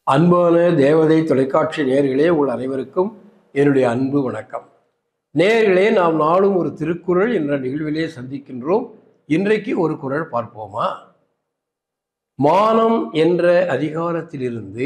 அன்பான தேவதை தொலைக்காட்சி நேயர்களே, உங்கள் அனைவருக்கும் என்னுடைய அன்பு வணக்கம். நேயர்களே, நாம் நாளும் ஒரு திருக்குறள் என்ற நிகழ்விலே சந்திக்கின்றோம். இன்றைக்கு ஒரு குறள் பார்ப்போமா? மானம் என்ற அதிகாரத்திலிருந்து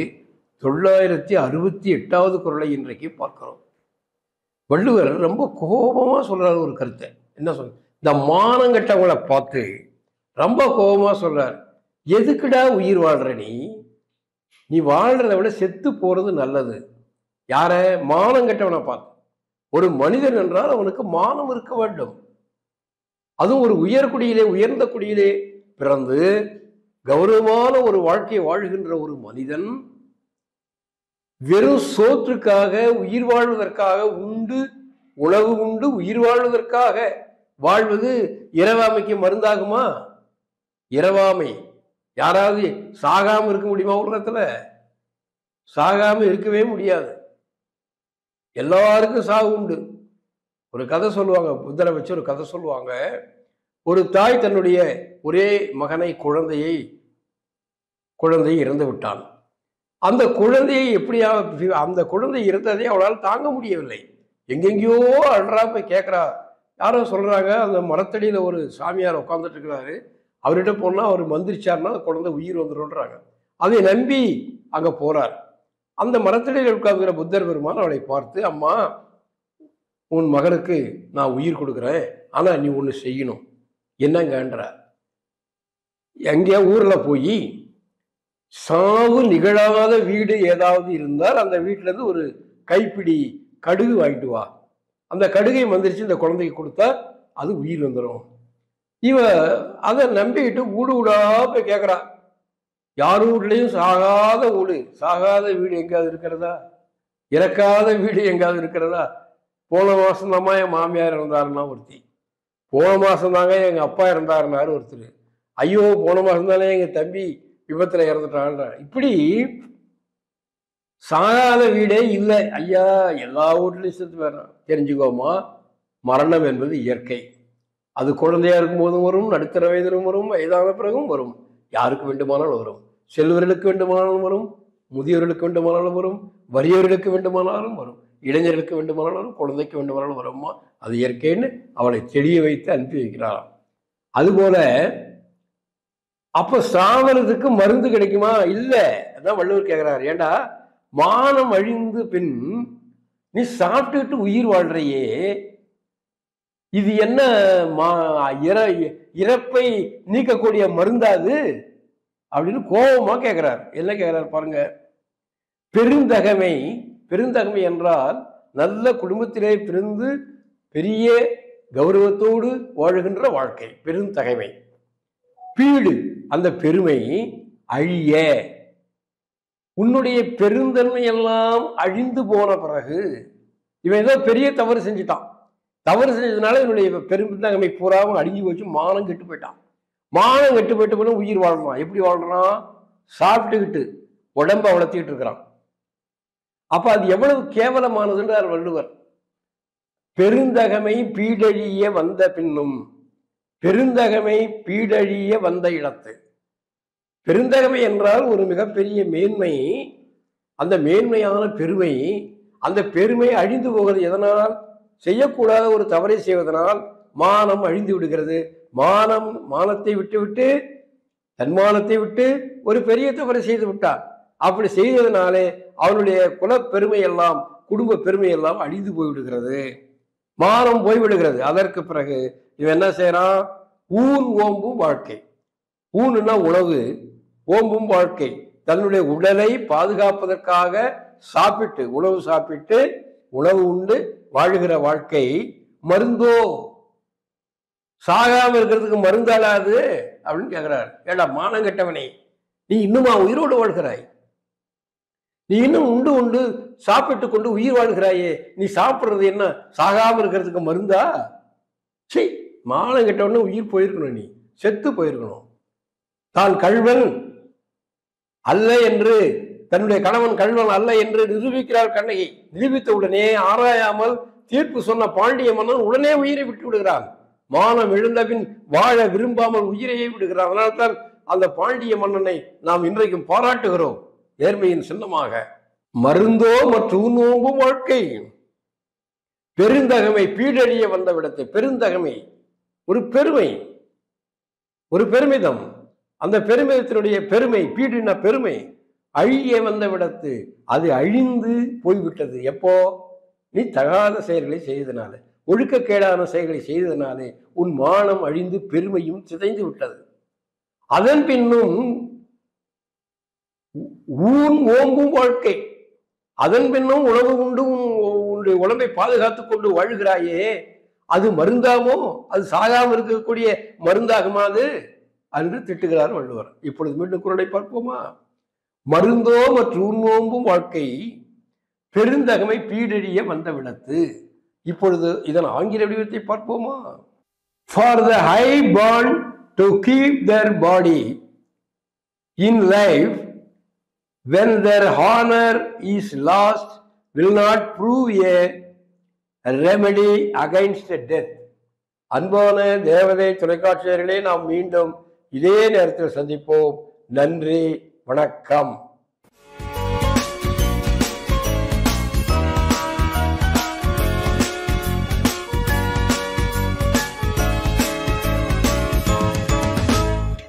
968வது குறளை இன்றைக்கு பார்க்கிறோம். வள்ளுவர் ரொம்ப கோபமா சொல்றாரு ஒரு கருத்தை. என்ன சொல்ற? இந்த மானம் கெட்டவங்களை பார்த்து ரொம்ப கோபமா சொல்றார். எதுக்குடா உயிர் வாழ்ற நீ வாழ்றதை விட செத்து போறது நல்லது. யார? மானம் கெட்டவனை பார்த்து. ஒரு மனிதன் என்றால் அவனுக்கு மானம் இருக்க வேண்டும். அதுவும் ஒரு உயர்ந்த குடியிலே பிறந்து கௌரவமான ஒரு வாழ்க்கையை வாழ்கின்ற ஒரு மனிதன் வெறும் சோற்றுக்காக, உயிர் வாழ்வதற்காக உணவு உண்டு உயிர் வாழ்வதற்காக வாழ்வது இரவாமைக்கு மருந்தாகுமா? இரவாமை யாராவது சாகாம இருக்க முடியுமா? உலகத்துல சாகாம இருக்கவே முடியாது. எல்லாருக்கும் சாவு உண்டு. ஒரு கதை சொல்லுவாங்க, புத்தரை வச்சு ஒரு கதை சொல்லுவாங்க. ஒரு தாய் தன்னுடைய ஒரே மகனை குழந்தை இறந்து விட்டான். அந்த குழந்தையை அந்த குழந்தை இறந்ததை அவளால் தாங்க முடியவில்லை. எங்கெங்கேயோ அழறா போய் கேட்கிறா. யாரோ சொல்றாங்க, அந்த மரத்தடியில ஒரு சாமியார் உட்காந்துட்டு இருக்கிறாரு. அவர்கிட்ட போனா அவர் மந்திரிச்சார்னா குழந்தை உயிர் வந்துடும்ன்றாங்க. அதை நம்பி அங்க போறார். அந்த மரத்தடியில் உட்கார்ந்துக்கிற புத்தர் பெருமான் அவளை பார்த்து, அம்மா, உன் மகனுக்கு நான் உயிர் கொடுக்குறேன், ஆனா நீ ஒண்ணு செய்யணும். என்னங்கன்ற? எங்கேயா ஊர்ல போய் சாவு நிகழாத வீடு ஏதாவது இருந்தால் அந்த வீட்டுல இருந்து ஒரு கைப்பிடி கடுகு வாங்கிட்டு வா. அந்த கடுகை மந்திரிச்சு இந்த குழந்தைக்கு கொடுத்தா அது உயிர் வந்துடும். இவ அதை நம்பிக்கிட்டு ஊடா போய் கேட்குறா. யார் வீட்லையும் சாகாத வீடு எங்காவது இருக்கிறதா? இறக்காத வீடு எங்காவது இருக்கிறதா? போன மாசம் தாம்மா என் மாமியார் இறந்தாருன்னா ஒருத்தி. போன மாசம் தாங்க எங்க அப்பா இறந்தாருனாரு ஒருத்தர். ஐயோ, போன மாசம் தானே எங்க தம்பி விபத்துல இறந்துட்டாங்க. இப்படி சாகாத வீடே இல்லை. ஐயா, எல்லா வீட்லையும் செத்து போயிடலாம். தெரிஞ்சுக்கோமா, மரணம் என்பது இயற்கை. அது குழந்தையா இருக்கும் போதும் வரும், நடுத்தர வயதிலும் வரும், வயதான பிறகும் வரும். யாருக்கு வேண்டுமானாலும் வரும். செல்வர்களுக்கு வேண்டுமானாலும் வரும், முதியோர்களுக்கு வேண்டுமானாலும் வரும், வறியவர்களுக்கு வேண்டுமானாலும் வரும், இளைஞர்களுக்கு வேண்டுமானாலும் வரும், குழந்தைக்கு வேண்டுமானாலும் வரும்மா. அது இயற்கைன்னு அவளை தெளிய வைத்து அனுப்பி வைக்கிறாராம். அதுபோல அப்ப சாவறதுக்கு மருந்து கிடைக்குமா? இல்லை. அதான் வள்ளுவர் கேட்கிறார். ஏண்டா, மானம் அழிந்து பின் நீ சாப்பிட்டுட்டு உயிர் வாழ்றையே, இது என்ன இறப்பை நீக்கக்கூடிய மருந்தாது அப்படின்னு கோபமா கேட்கிறார். என்ன கேட்கிறார் பாருங்க. பெருந்தகமை என்றால் நல்ல குடும்பத்திலே பிறந்து பெரிய கௌரவத்தோடு வாழுகின்ற வாழ்க்கை பெருந்தகைமை. பீடு, அந்த பெருமை அழிய, உன்னுடைய பெருந்தன்மை எல்லாம் அழிந்து போன பிறகு, இவன் ஏதோ பெரிய தவறு செஞ்சுட்டான். தவறு செஞ்சதுனால என்னுடைய பெருந்தகமை பூராவும் அழிஞ்சு போச்சு. மானம் கெட்டு போயிட்டான். மானம் கெட்டு போயிட்டு போன உயிர் வாழணும். எப்படி வாழ்றான்? சாப்பிட்டுக்கிட்டு உடம்ப வளர்த்திக்கிட்டு இருக்கிறான். அப்ப அது எவ்வளவு கேவலமானதுன்றார் வள்ளுவர். பெருந்தகமை பீடழிய வந்த பின்னும், பெருந்தகமை பீடழிய வந்த இடத்து. பெருந்தகமை என்றால் ஒரு மிகப்பெரிய மேன்மை. அந்த மேன்மையான பெருமை, அந்த பெருமை அழிந்து போவது எதனால்? செய்யக்கூடாத ஒரு தவறை செய்வதனால் மானம் அழிந்து விடுகிறது. மானத்தை விட்டு தன்மானத்தை விட்டு ஒரு பெரிய தவறை செய்து விட்டார். அப்படி செய்ததுனாலே அவனுடைய குல பெருமை எல்லாம், குடும்ப பெருமை எல்லாம் அழிந்து போய்விடுகிறது. மானம் போய்விடுகிறது. அதற்கு பிறகு இவன் என்ன செய்யறான்? ஊன் ஓம்பும் வாழ்க்கை. ஊனுன்னா உணவு, ஓம்பும் வாழ்க்கை. தன்னுடைய உடலை பாதுகாப்பதற்காக உணவு உண்டு வாழுகிற வாழ்க்கை மருந்தோ? சாகாம இருக்கிறதுக்கு மருந்தாளாது அப்படின்னு கேட்கிறார். ஏடா மானம் கெட்டவனே, நீ இன்னுமா உயிரோடு வாழ்கிறாய்? நீ இன்னும் உண்டு சாப்பிட்டு கொண்டு உயிர் வாழ்கிறாயே, நீ சாப்பிடுறது என்ன சாகாம இருக்கிறதுக்கு மருந்தா? சரி, மானம் கெட்டவனே உயிர் போயிருக்கணும், நீ செத்து போயிருக்கணும். தான் கள்வன் அல்ல என்று, தன்னுடைய கணவன் கள்வன் அல்ல என்று நிரூபிக்கிறார் கண்ணகி. நிரூபித்த உடனே ஆராயாமல் தீர்ப்பு சொன்ன பாண்டிய மன்னன் உடனே உயிரை விட்டு விடுகிறான். மானம் எழுந்த பின் வாழ விரும்பாமல் உயிரையே விடுகிறான். அதனால்தான் அந்த பாண்டிய மன்னனை நாம் இன்றைக்கும் பாராட்டுகிறோம். நேர்மையின் சின்னமாக. மருந்தோ மற்றும் நோம்பும் வாழ்க்கை. பெருந்தகமை பீடழிய வந்த விடத்தை. பெருந்தகமை ஒரு பெருமை, ஒரு பெருமிதம். அந்த பெருமிதத்தினுடைய பெருமை, பீடின பெருமை அழிய வந்த விடத்து. அது அழிந்து போய்விட்டது. எப்போ? நீ தகாத செயல்களை செய்தனால, ஒழுக்கக்கேடான செயல்களை செய்தனாலே உன் மானம் அழிந்து பெருமையும் சிதைந்து விட்டது. அதன் பின்னும் ஊன் ஓம்பும் வாழ்க்கை. அதன் பின்னும் உணவு உண்டு உன்னுடைய உடம்பை பாதுகாத்துக் கொண்டு வாழ்கிறாயே, அது மருந்தாமோ? அது சாகாம இருக்கக்கூடிய மருந்தாகுமா அது என்று திட்டுகிறார் வள்ளுவர். இப்பொழுது மீண்டும் குறளை பார்ப்போமா? மருந்தோ மற்றும் நோம்பும் வாழ்க்கை, பெருந்தகமை பீடழிய வந்த விடத்து. இப்பொழுது இதன் ஆங்கில வடிவத்தை பார்ப்போமா? For the high born to keep their body in life when their honor is lost will not prove a remedy against death. அன்பான தேவதை தொலைக்காட்சியர்களே, நாம் மீண்டும் இதே நேரத்தில் சந்திப்போம். நன்றி, வணக்கம்.